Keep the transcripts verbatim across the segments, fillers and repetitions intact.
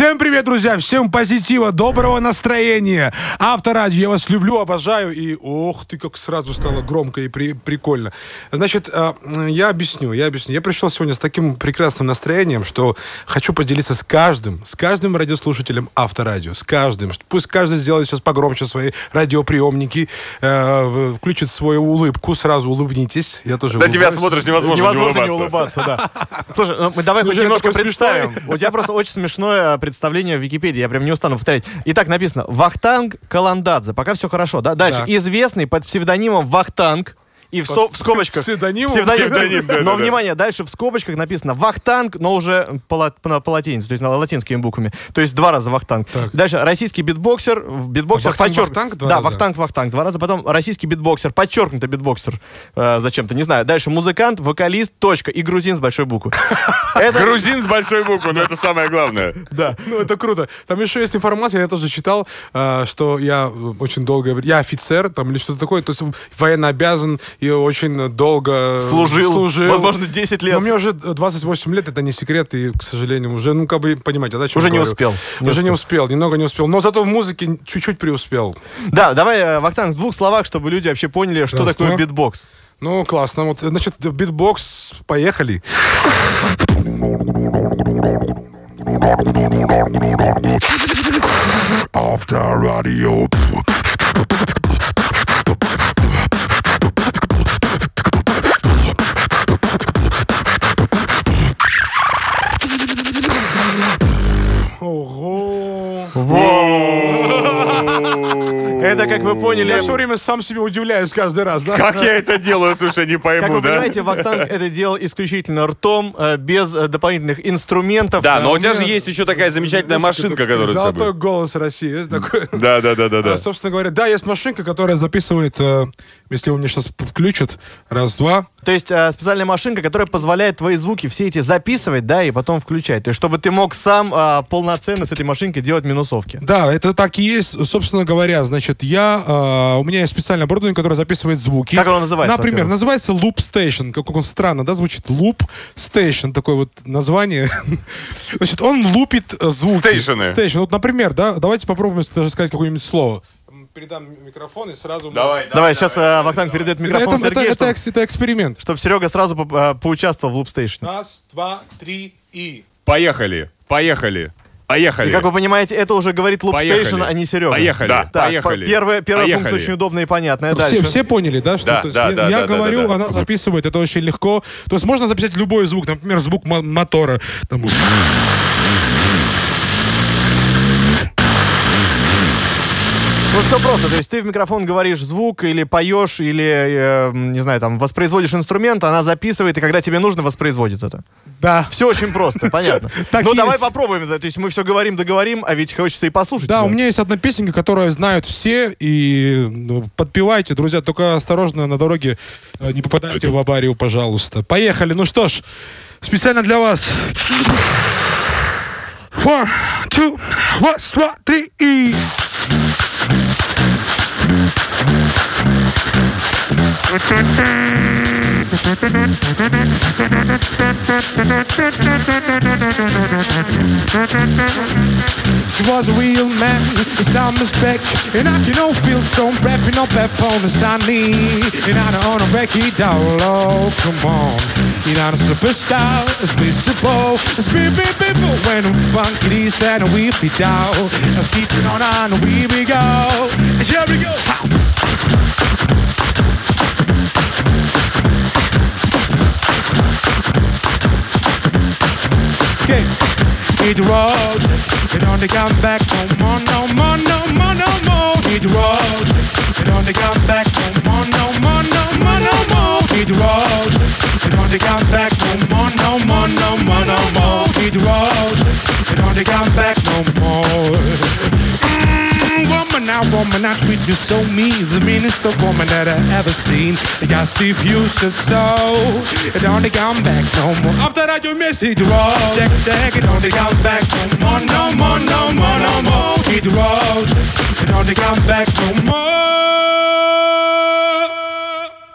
Всем привет, друзья! Всем позитива, доброго настроения! Авторадио, я вас люблю, обожаю. И ох ты, как сразу стало громко и при, прикольно. Значит, я объясню, я объясню. Я пришел сегодня с таким прекрасным настроением, что хочу поделиться с каждым, с каждым радиослушателем Авторадио, с каждым. Пусть каждый сделает сейчас погромче свои радиоприемники, э, включит свою улыбку, сразу улыбнитесь. Я тоже На улыбаюсь. тебя смотришь, невозможно, невозможно не не улыбаться. улыбаться, да. Слушай, ну, мы давай хоть Уже немножко такой представим. У тебя просто очень смешное представление в Википедии, я прям не устану повторять. Итак, написано Вахтанг Каландадзе. Пока все хорошо, да? Дальше. Так. Известный под псевдонимом Вахтанг. И в, со- в скобочках... Псевдоним? Псевдоним, Псевдоним, да, но, да, да. внимание, дальше в скобочках написано Вахтанг, но уже по, ла- по, по латинице, то есть на латинскими буквами. То есть два раза Вахтанг. Так. Дальше российский битбоксер, в- битбоксер Вахтанг, подчеркнут. Вахтанг два Да, раза? Вахтанг, Вахтанг два раза. Потом российский битбоксер, подчеркнуто битбоксер. Э, зачем-то, не знаю. Дальше музыкант, вокалист, точка. И грузин с большой буквы. Это... Грузин с большой буквы, но это самое главное. Да, ну это круто. Там еще есть информация, я тоже читал, э, что я очень долгое время, я офицер, там или что-то такое, то есть военно обязан и очень долго Служил, служил. возможно, десять лет. Но мне уже двадцать восемь лет, это не секрет, и, к сожалению, уже, ну, как бы, понимаете, да, о чем Уже я не говорю? успел. Не уже успел. не успел, немного не успел. Но зато в музыке чуть-чуть преуспел. Да, давай, э, Вахтанг, в двух словах, чтобы люди вообще поняли, что Раз, такое два. битбокс. Ну, классно. Вот, значит, битбокс, поехали. Авторадио. Ого. Это, как вы поняли... Я все время сам себе удивляюсь каждый раз, да? Как я это делаю, слушай, не Как пойму, вы да? понимаете, Вахтанг это делал исключительно ртом, э, без э, дополнительных инструментов. Да, но у у тебя же меня- есть еще такая замечательная машинка, которая с Золотой собой. голос России. Есть такой? Да, да, да, да, А, да. собственно говоря, да, есть машинка, которая записывает, э, если вы мне сейчас включат, раз, два. То есть э, специальная машинка, которая позволяет твои звуки все эти записывать, да, и потом включать. То есть чтобы ты мог сам э, полноценно с этой машинкой делать минусовки. Да, это так и есть. Собственно говоря, значит, я, э, у меня есть специальное оборудование, которое записывает звуки. Как оно называется, Например, во-первых? называется Loop Station. Как он странно, да, звучит? Loop Station, такое вот название. Значит, он лупит э, звуки. Стейшены. Стейшн. Вот, например, да, давайте попробуем даже сказать какое-нибудь слово. Передам микрофон и сразу... Давай, Давай, сейчас э, Вахтанг передает Это, микрофон это, это, Сергею, это, чтобы, экс- это эксперимент. чтобы Серега сразу по- э, поучаствовал в лупстейшне. Раз, два, три и... Поехали, поехали, поехали. И как вы понимаете, это уже говорит лупстейшн, Поехали. а не Серега. Поехали, Так, поехали. по- Первая, первая Поехали. функция очень удобная и понятная. Все, Дальше. все поняли, да? Что, Да, то есть да, я да, я да, да, говорю, да, да. она записывает, это очень легко. То есть можно записать любой звук, например, звук мо- мотора. Там, Ну, все просто. То есть ты в микрофон говоришь звук, или поешь, или, э, не знаю, там, воспроизводишь инструмент, она записывает, и когда тебе нужно, воспроизводит это. да. Все очень просто, понятно. Так Ну, и давай есть. попробуем это. То есть мы все говорим, договорим, а ведь хочется и послушать. Да, тебя. у меня есть одна песенка, которую знают все, и ну, подпевайте, друзья, только осторожно на дороге э, не попадайте в аварию, пожалуйста. Поехали, ну что ж, специально для вас. One, two, раз, два, три и... She was a real man in some respect, and I can all feel so wrapping up that on the sunny. And I don't own a record doll, oh come on. And I'm a superstar, it's visible, it's big, big, big, but when I'm funky, this and a weepy doll. Let's keep it on, on, here we go, here we go. Okay. Hit the road, it only come back no more, no more, no more, no more. Hit the road, it only come back no more, no more, no more, no more. Hit the road, it only come back no more, no more, no more, no more. Hit the road, it only come back no more. Mm, woman, now woman, I treat you so mean. The meanest of woman that I ever seen. I got see if you said so. It only come back no more. After that you miss it, road. Check, check, it only come back no more, no more, no more, no more. Hit the road. It only come back no more.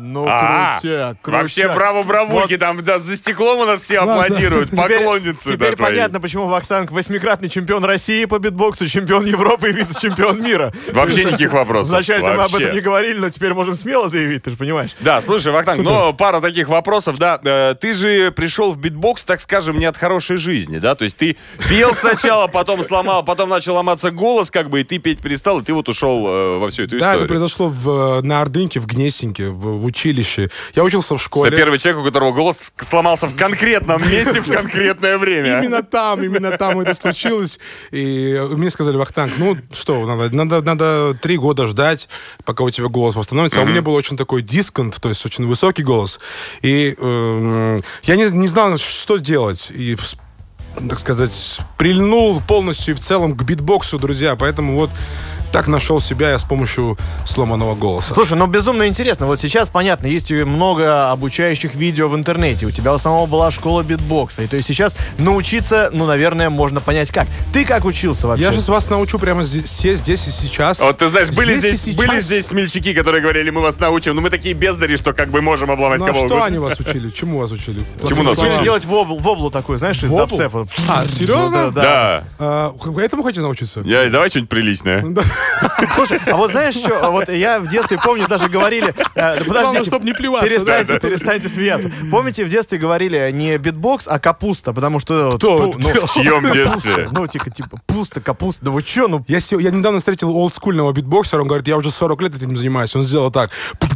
Ну, А, крутяк, крутяк. Вообще, браво, бравульки, там да, за стеклом у нас все аплодируют, поклонницы. Теперь да, твои. понятно, почему Вахтанг восьмикратный чемпион России по битбоксу, чемпион Европы и вице-чемпион мира. Вообще никаких вопросов. Вначале мы об Вообще. этом не говорили, но теперь можем смело заявить, ты же понимаешь. Да, слушай, Вахтанг, но пара таких вопросов, да. Э, Ты же пришел в битбокс, так скажем, не от хорошей жизни, да? То есть ты пел сначала, потом сломал, потом начал ломаться голос, как бы, и ты петь перестал, и ты вот ушел э, во всю эту Да, историю. это произошло в, на Ордынке, в Гнесинке, в, в училище. Я учился в школе. Это первый человек, у которого голос сломался в конкретном месте в конкретное время. Именно там, именно там это случилось. И мне сказали: Вахтанг, ну что, надо, надо, надо три года ждать, пока у тебя голос восстановится. А у меня был очень такой дисконт, то есть очень высокий голос. И э, я не, не знал, что делать. И, так сказать, прильнул полностью и в целом к битбоксу, друзья. Поэтому вот так нашел себя я с помощью сломанного голоса. Слушай, ну безумно интересно. Вот сейчас, понятно, есть и много обучающих видео в интернете. У тебя в основном была школа битбокса. И то есть сейчас научиться, ну, наверное, можно понять как. Ты как учился вообще? Я сейчас вас научу прямо здесь, здесь и сейчас. Вот ты знаешь, были здесь, здесь и были сейчас. здесь смельчаки, которые говорили, мы вас научим, но мы такие бездари, что как бы можем обломать Ну а кого что угодно. они вас учили? Чему вас учили? Чему нас Учили учили? делать воблу, воблу такую, знаешь, из Воблу? дабстепа. А, серьезно? Да. Да. А, этому хотите научиться? Я, давай что-нибудь приличное. Слушай, а вот знаешь что? Вот я в детстве помню, даже говорили... э, Главное, Подождите, чтоб не плеваться, перестаньте, да? перестаньте смеяться. Помните, в детстве говорили не битбокс, а капуста, потому что... Кто пу- это ну, делал? В чьем пуста. детстве? Ну, типа, типа, пусто, капуста. Да вы чё, ну... Я, се- я недавно встретил олдскульного битбоксера, он говорит, я уже сорок лет этим занимаюсь. Он сделал так.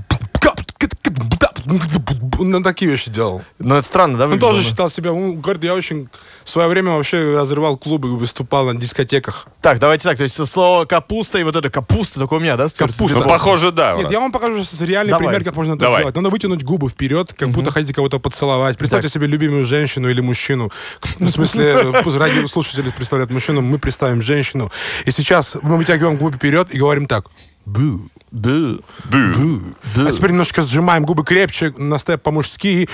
Он такие вещи делал. Ну, это странно, да? Он выглядело? тоже считал себя, он говорит, я очень в свое время вообще разрывал клубы и выступал на дискотеках. Так, давайте так, то есть слово капуста и вот это капуста, только у меня, да? Капуста. Ну, похоже, да. Нет, я вам покажу сейчас реальный Давай. пример, как можно это Давай. сделать. Надо вытянуть губы вперед, как будто хотите кого-то поцеловать. Представьте себе любимую женщину или мужчину. Ну, в смысле, пусть радиослушатели представляют мужчину, мы представим женщину. И сейчас мы вытягиваем губы вперед и говорим так. Бу. Бу. Бу. А теперь немножко сжимаем губы крепче, на степ по-мужски и...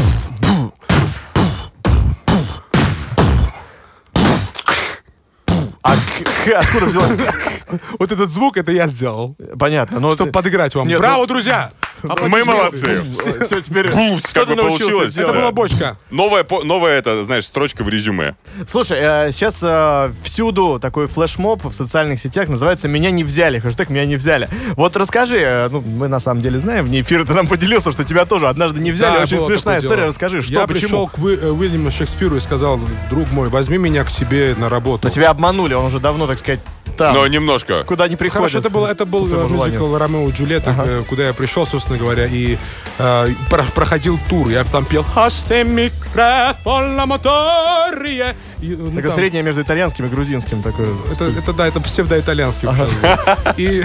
А к- откуда взялось? Вот этот звук, это я сделал. Понятно, но... Чтобы подыграть вам. Нет, Браво, ну- друзья! Мы молодцы. Все, теперь... Бум, Что как ты бы научился получилось. делать? Это была бочка. Новая, по- новая, это, знаешь, строчка в резюме. Слушай, э, сейчас э, всюду такой флешмоб в социальных сетях называется «Меня не взяли», хэштег «Меня не взяли». Вот расскажи, э, ну, мы на самом деле знаем, вне эфира ты нам поделился, что тебя тоже однажды не взяли, Да, очень было смешная такое история, дело. расскажи, что, Я почему? пришел к Уи- э, Уильяму Шекспиру и сказал, друг мой, возьми меня к себе на работу. Но тебя обманули, он уже давно, так сказать, там, Но немножко. куда не приходит. Хорошо, это был, это был по своему э, мюзикл желанию. «Ромео и Джульетта», э, куда я пришел, собственно говоря, и э, про- проходил тур. Я там пел «Hasте microfono la motorie». И, ну, Такое там- среднее между итальянским и грузинским такое. это, это, да, это псевдоитальянский. сейчас был. И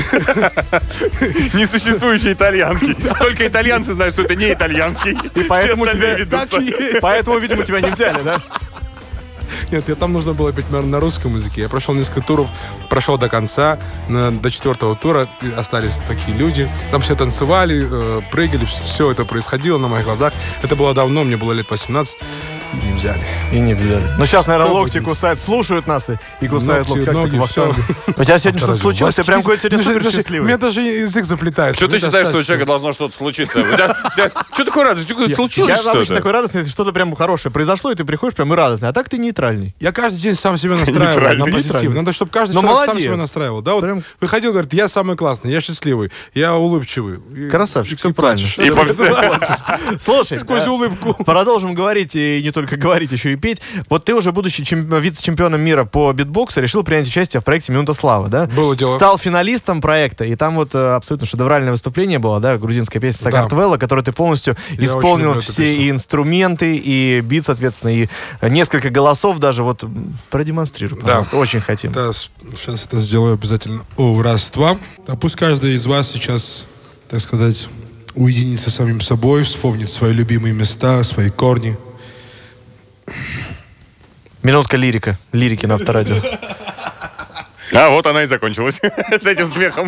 Несуществующий итальянский. Только итальянцы знают, что это не итальянский. И поэтому тебя- так и есть. Поэтому, видимо, тебя не взяли, да? Нет, я, там нужно было петь на, на русском языке. Я прошел несколько туров, прошел до конца, на- до четвертого тура и остались такие люди. Там все танцевали, э, прыгали, все это происходило на моих глазах. Это было давно, мне было лет восемнадцать, и не взяли. И не взяли. Ну, сейчас, наверное, Что локти будет? кусают, слушают нас и, и кусают Ногти, локти. Как ноги, так, всё. Вахтанг? У тебя сегодня что-то случилось? Ты прям какой-то сегодня Мне супер даже- счастливый. У меня даже язык заплетается. Что ты Мне считаешь, что у достаточно. человека должно что-то случиться? У тебя- у тебя- Что такое радость? Что такое случилось Я обычно что-то? такой радостный, если что-то прям хорошее произошло, и ты приходишь прям и радостный. А так ты нейтральный. Я каждый день сам себя настраиваю на Нейтральный. позитив. Нейтральный. Надо, чтобы каждый Ну, человек сам молодец. себя настраивал. Да, вот Прям- выходил, говорит, я самый классный, я счастливый, я улыбчивый. И- Красавчик, и всё и правильно. плачешь. И по всем- Слушай, Сквозь э, улыбку. продолжим говорить, и не только говорить, еще и петь. Вот ты уже, будучи чем- вице-чемпионом мира по битбоксу, решил принять участие в проекте «Минута славы», да? Было дело. Стал финалистом проекта, и там вот э, абсолютно шедевральное выступление было, да, грузинская песня Да. «Сакартвелла», которую ты полностью Я исполнил очень люблю эту все песню. и инструменты, и бит, соответственно, и э, несколько голосов даже. Вот м, продемонстрируй, пожалуйста, очень хотим. Да, с- сейчас это сделаю обязательно. О, раз, два. А пусть каждый из вас сейчас, так сказать, уединится с самим собой, вспомнит свои любимые места, свои корни. Минутка лирика, лирики на авторадио. А вот она и закончилась. С этим смехом.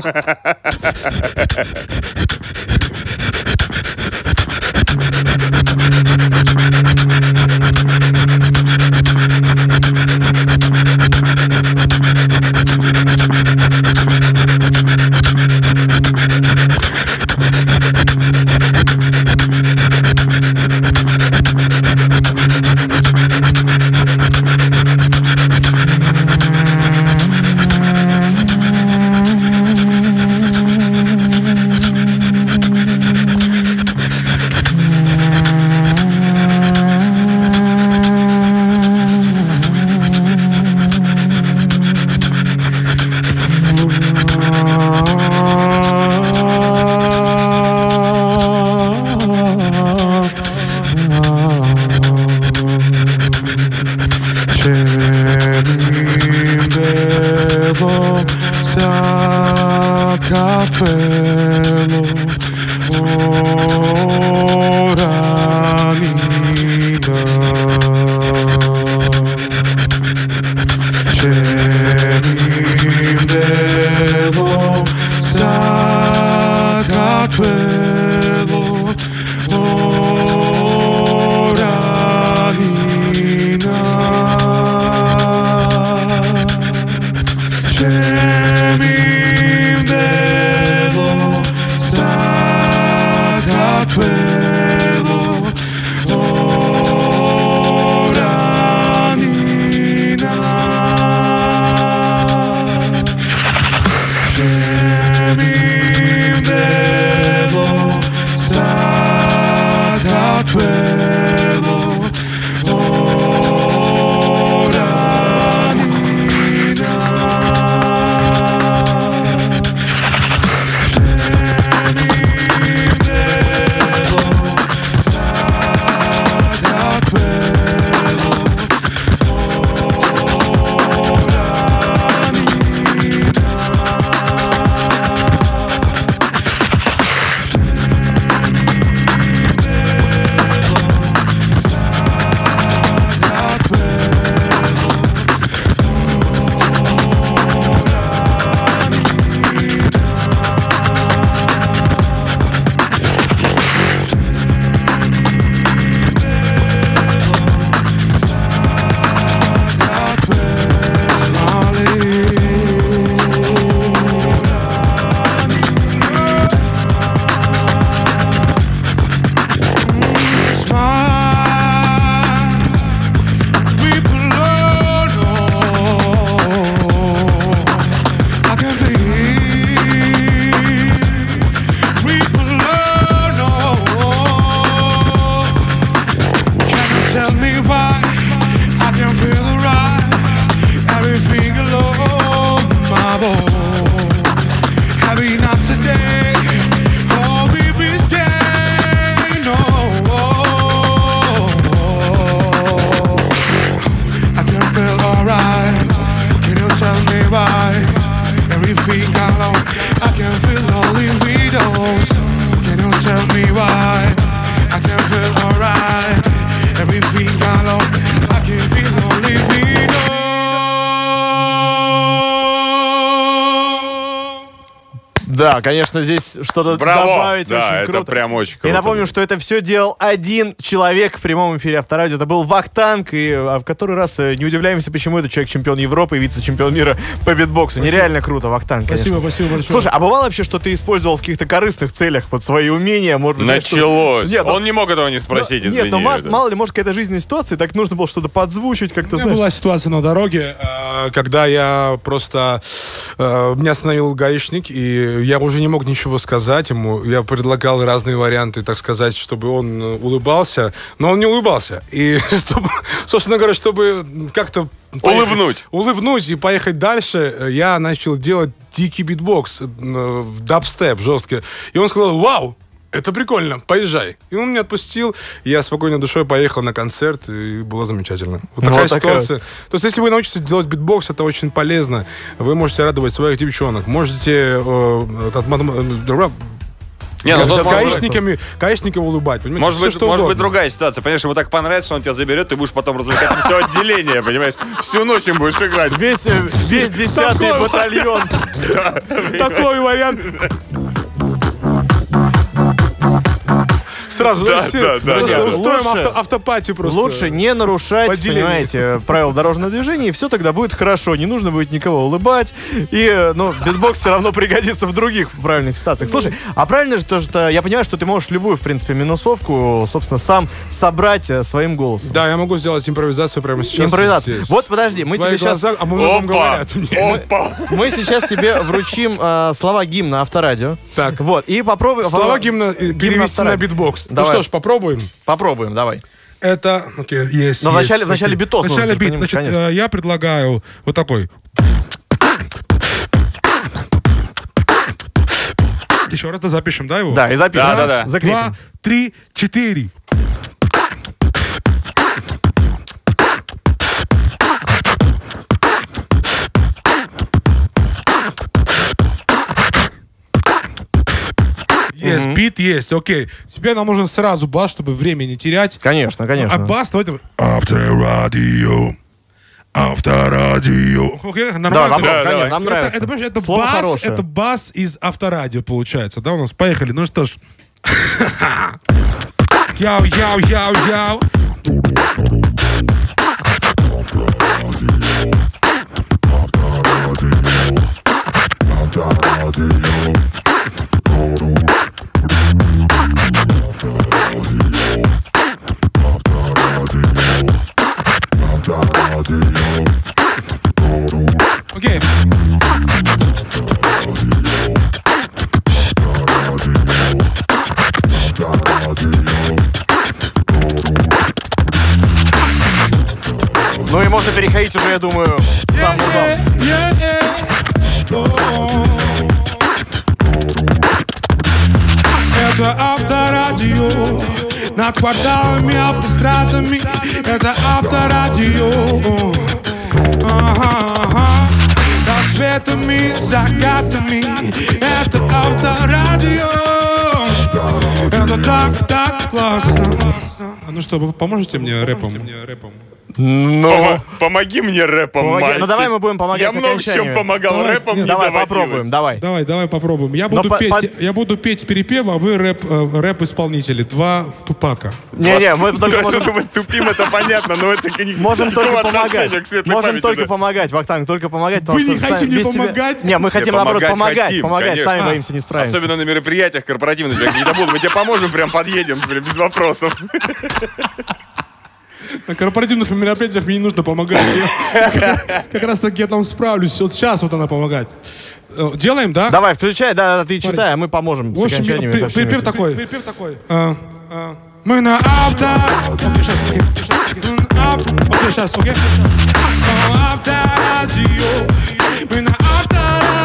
Happy not today. Oh, baby's gay. No. I can feel alright. Can you tell me why? Everything alone. I can feel all the windows. Can you tell me why? I can feel alright. Everything alone. I can feel all the windows. Да, конечно, здесь что-то Браво! добавить Да, очень это круто. прям очень круто. И напомню, что это все делал один человек в прямом эфире Авторадио. Это был Вахтанг, и а, в который раз э, не удивляемся, почему это человек чемпион Европы и вице-чемпион мира по битбоксу. Спасибо. Нереально круто, Вахтанг, конечно. Спасибо, спасибо большое. Слушай, а бывало вообще, что ты использовал в каких-то корыстных целях вот свои умения? Может, быть, знаешь, что- Началось. Нет, ну- Он не мог этого не спросить, ну, извини. Нет, ну мало, это. мало ли, может, какая-то жизненная ситуация, так нужно было что-то подзвучить, как-то, У меня знаешь. была ситуация на дороге, э, когда я просто... э, Меня остановил гаишник, и я уже не мог ничего сказать ему. Я предлагал разные варианты, так сказать, чтобы он э, улыбался, но он не улыбался. И, чтобы, собственно говоря, чтобы как-то... поехать- Улыбнуть. Улыбнуть и поехать дальше, э, я начал делать дикий битбокс, э, в дабстеп жесткий. И он сказал: вау! Это прикольно, поезжай. И он меня отпустил, и я спокойно душой поехал на концерт, и было замечательно. Вот такая Вот такая. ситуация. То есть, если вы научитесь делать битбокс, это очень полезно. Вы можете радовать своих девчонок. Можете э, этот, мад- э, Не, ну, с тут может, гаишниками, гаишникам улыбать. Понимаете? может Всё, быть, что может быть угодно. другая ситуация. Понимаешь, ему так понравится, он тебя заберет, ты будешь потом развлекать все отделение, понимаешь? Всю ночь им будешь играть. Весь, э, весь десятый Такой батальон. Такой вариант. Сразу, Да, все, да, да, просто да. устроим Лучше- авто- автопати просто. Лучше не нарушать, Поделение. понимаете, правила дорожного движения, и все тогда будет хорошо. Не нужно будет никого улыбать. И, э, ну, битбокс все равно пригодится в других правильных ситуациях. Слушай, а правильно же то, что я понимаю, что ты можешь любую, в принципе, минусовку, собственно, сам собрать э, своим голосом. Да, я могу сделать импровизацию прямо сейчас. Импровизацию. здесь. Вот, подожди, мы Твои тебе сейчас... глаза об многом Опа! говорят мне. Опа! Мы сейчас тебе вручим э, слова гимна Авторадио. Так. Вот, и попробуем... Слова гимна э, перевести на Авторадио. битбокс. Давай. Ну что ж, попробуем. Попробуем, давай. Это, окей, есть. Но есть, вначале- вначале окей. битос нужно, Вначале ты бит, понимаешь, значит, конечно. э, я предлагаю вот такой. Еще раз, да, запишем, да, его? Да, и запишем. Да, да, да. Закрепим. Два, три, четыре. Есть, бит есть, окей. Теперь нам нужен сразу бас, чтобы время не терять. Конечно, конечно. А бас, давайте... Авторадио. Авторадио. Окей, Да, нормально? попробуем, Да, конечно, давай. нам Это, нравится. это, понимаешь, это Слово бас, хорошее. это бас из Авторадио получается, да, у нас? Поехали, ну что ж. Яу, яу, яу, яу. Окей. Ну и можно переходить уже, я думаю, к самому главному. Это Авторадио. Над кварталами, автострадами. Это Авторадио. Ага, ага. Рассветами, закатами. Это Авторадио. Это так, так классно. А ну что, вы поможете мне рэпом? Ну, Помо- Помоги мне рэпом, Помоги. мальчик. Ну, давай мы будем помогать Я с много окончанием. чем помогал, Давай. рэпом не давай доводилось. попробуем, давай. Давай, давай попробуем. Я Но буду, по- петь, под- я буду петь перепев, а вы рэп, э, рэп-исполнители. Два тупака. Не-не, мы только Да, можем, что думать, тупим, это понятно, но это ни- можем никакого только помогать. отношения к светлой Можем памяти, только да. помогать, Вахтанг, только помогать. потому Вы что не хотите сами мне без себя- помогать? Не, мы хотим, Не, наоборот, помогать, хотим, помогать, конечно. сами А, боимся не справимся. Особенно на мероприятиях корпоративных. Я не буду, мы тебе поможем, прям подъедем, прям без вопросов. На корпоративных мероприятиях мне не нужно помогать. Я- Как раз таки я там справлюсь. Вот сейчас вот она помогать. Э, Делаем, да? Давай, включай, да, да, ты читай, а мы поможем В с общем, окончаниями. при- со всеми припев этими. такой. Припев такой. А, а. Мы на авто. Окей, сейчас, окей, сейчас. Окей, сейчас, окей. Авторадио. Мы на Авторадио.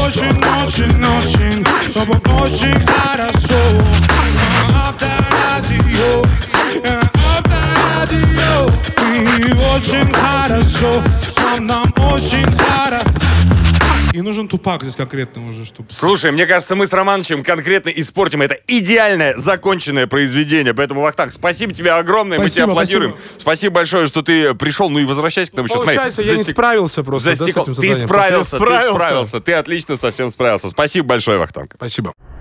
очень, очень, очень, чтобы очень хорошо. Авторадио, авторадио. И очень хорошо, нам, нам очень хорошо. И нужен Тупак здесь конкретно уже, чтобы... Слушай, мне кажется, мы с Романовичем конкретно испортим это идеальное, законченное произведение. Поэтому, Вахтанг, спасибо тебе огромное, Спасибо, мы тебе аплодируем. Спасибо. спасибо большое, что ты пришел. Ну и возвращайся к нам еще. Получается, Смотри, я не застек... справился просто, да, с застекол... этим Ты заданием. справился, Ты справился. ты справился. Ты отлично со всем справился. Спасибо большое, Вахтанг. Спасибо.